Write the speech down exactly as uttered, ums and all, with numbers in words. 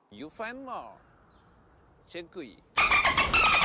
You find more. チェックイン。